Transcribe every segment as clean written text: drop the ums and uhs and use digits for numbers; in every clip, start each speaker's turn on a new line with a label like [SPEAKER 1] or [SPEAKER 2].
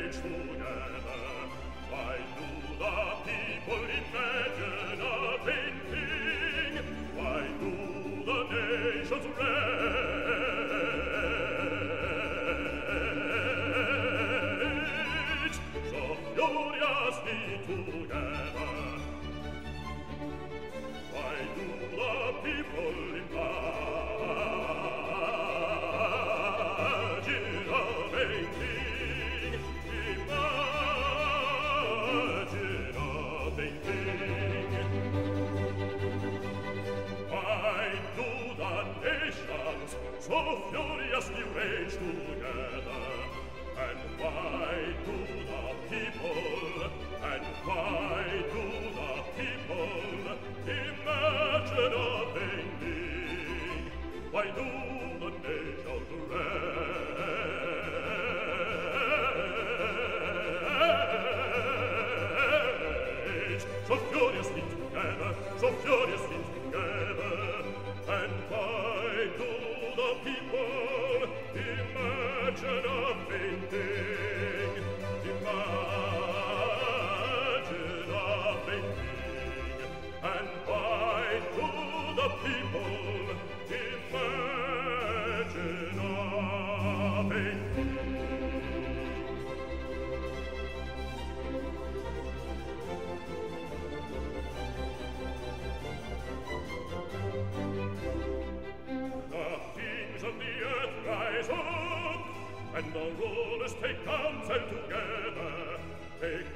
[SPEAKER 1] wage together. Why do the people imagine a vain thing? Why do the nations rage so furiously together? Why do the people imagine a vain thing? Imagine a vain thing. Why do the nations so furiously rage together? And why do the people, and why do the people imagine a vain thing? Why do the nations rage so furiously together, so furiously together? And why do the people imagine a vain thing? Imagine a vain thing. And why do the people imagine a vain thing? The kings of the earth rise up, and the rulers take counsel together. Take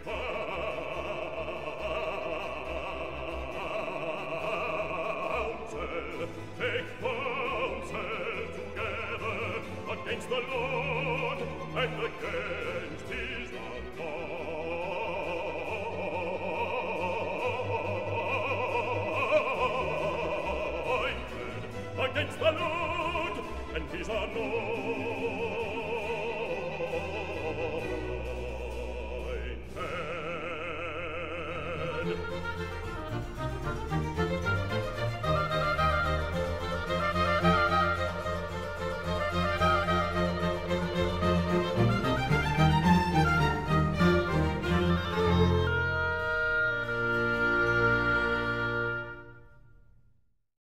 [SPEAKER 1] counsel together against the Lord and against his anointed, against the Lord and his anointed.